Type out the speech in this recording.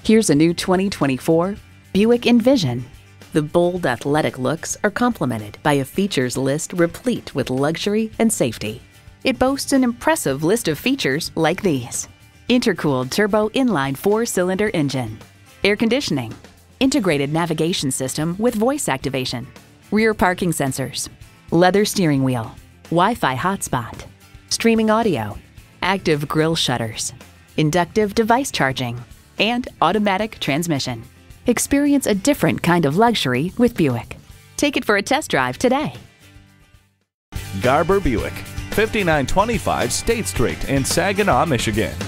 Here's a new 2024 Buick Envision. The bold, athletic looks are complemented by a features list replete with luxury and safety. It boasts an impressive list of features like these: intercooled turbo inline 4-cylinder engine, air conditioning, integrated navigation system with voice activation, rear parking sensors, leather steering wheel, Wi-Fi hotspot, streaming audio, active grille shutters, inductive device charging, and automatic transmission. Experience a different kind of luxury with Buick. Take it for a test drive today. Garber Buick, 5925 State Street in Saginaw, Michigan.